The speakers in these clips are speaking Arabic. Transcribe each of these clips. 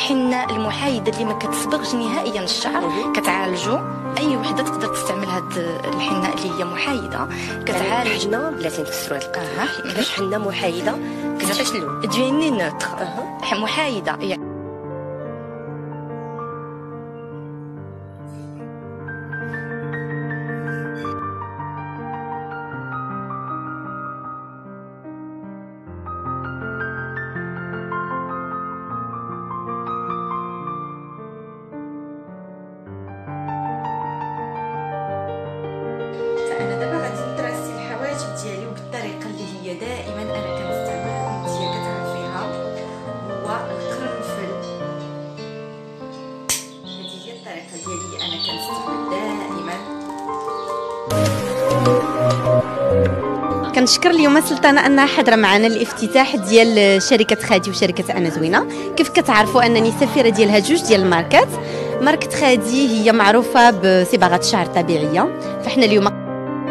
الحنه المحايده اللي ما كتصبغش نهائيا الشعر، كتعالجو. اي وحده تقدر تستعمل هاد الحنه اللي هي محايده، كتعالج. حنا بلاتي نفسروا هاد القضيه كيفاش حنه محايده كتعطيش اللون تجيني نوتر. محايده يعني انا دابا غادي ندرسي الحواجب ديالي وبالطريقه اللي هي دائما انا كنستعملها وانتيا كتعرفيها، هو القرنفل. هذه هي الطريقه ديالي اللي انا كنستعمل دائما. كنشكر اليوم سلطانه انها حاضره معنا الافتتاح ديال شركه خادي وشركه انا زوينه. كيف كتعرفوا انني سفيره ديالها جوج ديال الماركات. ماركه خادي هي معروفه بصباغه الشعر طبيعيه، فاحنا اليوم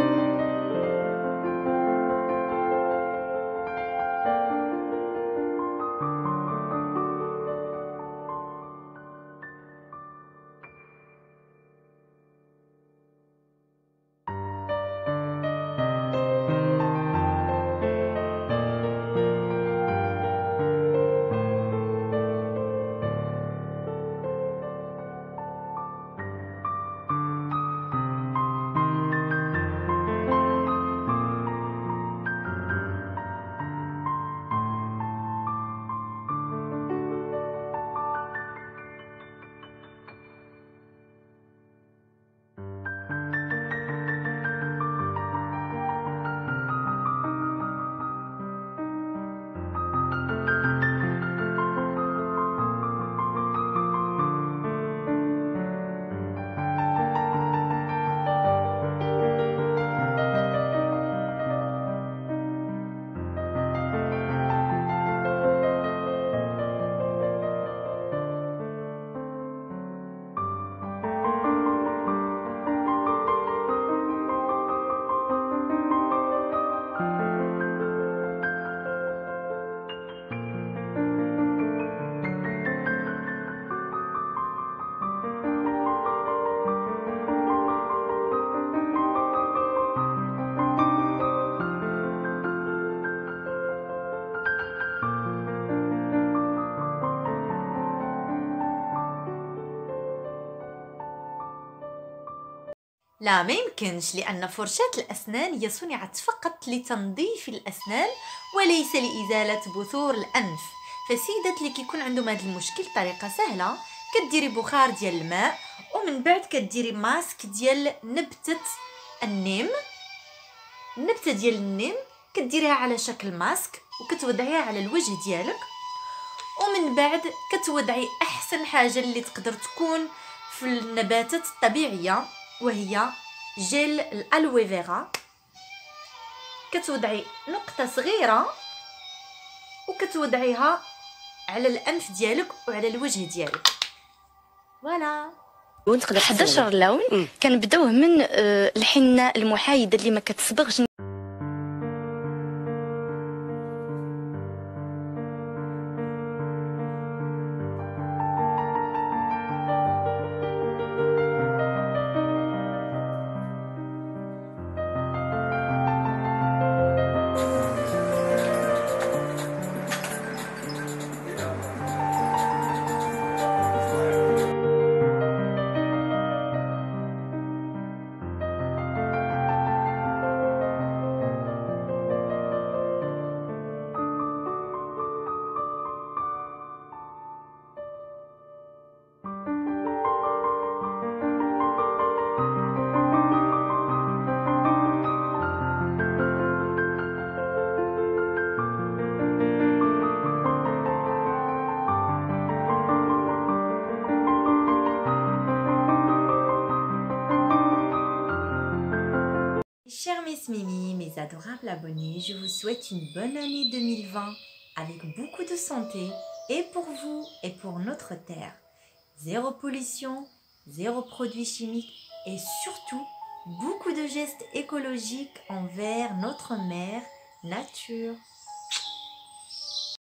لا ما يمكنش، لأن فرشاة الأسنان هي صنعت فقط لتنظيف الأسنان وليس لإزالة بثور الأنف. فسيدات اللي كيكون عندهم هذا المشكل طريقة سهلة، كديري بخار ديال الماء ومن بعد كديري ماسك ديال نبتة النيم. النبتة ديال النيم كديريها على شكل ماسك وكتوضعيها على الوجه ديالك، ومن بعد كتوضعي أحسن حاجة اللي تقدر تكون في النباتات الطبيعية وهي جيل الالوي فيرا. كتوضعي نقطة صغيرة وكتوضعيها على الأنف ديالك وعلى الوجه ديالك. فوالا 11 لون. كنبداوه من الحنه المحايده اللي ما كتصبغش. Chers Miss Mimi, mes adorables abonnés, je vous souhaite une bonne année 2020 avec beaucoup de santé et pour vous et pour notre terre. Zéro pollution, zéro produits chimiques et surtout beaucoup de gestes écologiques envers notre mère nature.